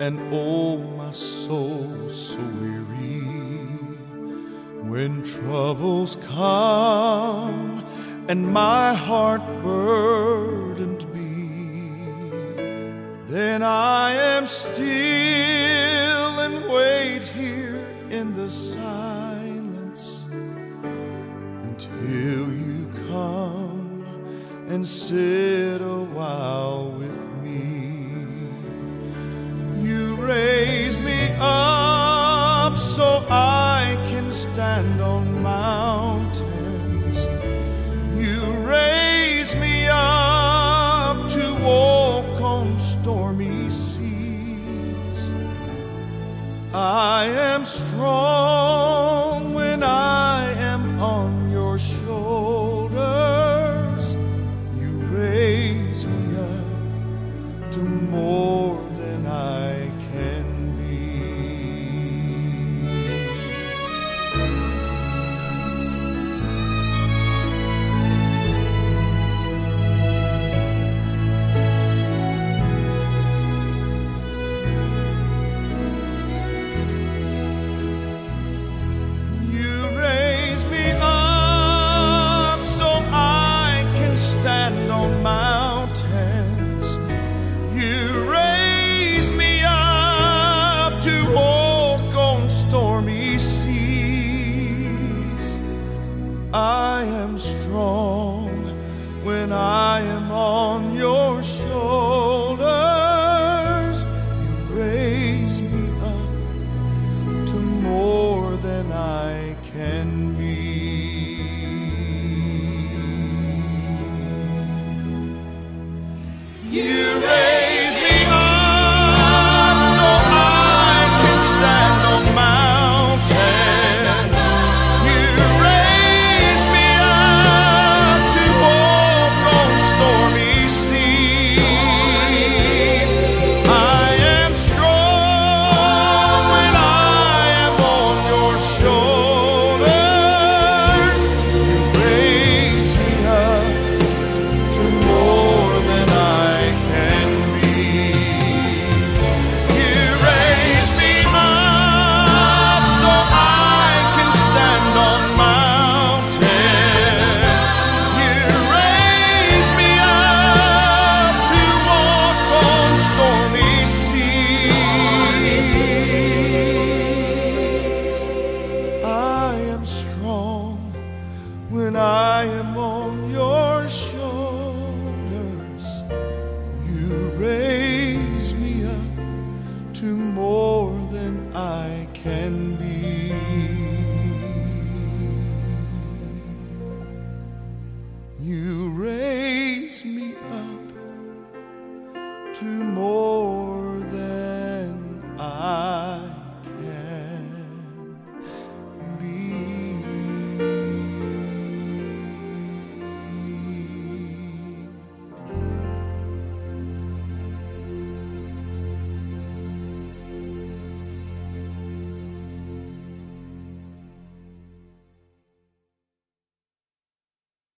and oh, my soul so weary. When troubles come and my heart burdened be, then I am still and wait here in the silence until you come and sit a while with me. You raise me up so I can stand on mountains. You raise me up to walk on stormy seas. I am strong when I am on your shoulders. You raise me up to more than I can be. You raise me up so I can stand on mountains. You raise me up to walk on stormy seas. I am strong when I am on your shoulders. You raise me up to more than I can be. You raise me up so I can stand on mountains. You raise me up to walk on stormy seas. I am strong when I am on your shoulders. You raise me up to more than I can be. You raise me up so I can stand on mountains. You raise me up to walk on stormy seas. I am strong when I am on your shoulders. You raise me up to more than I can be.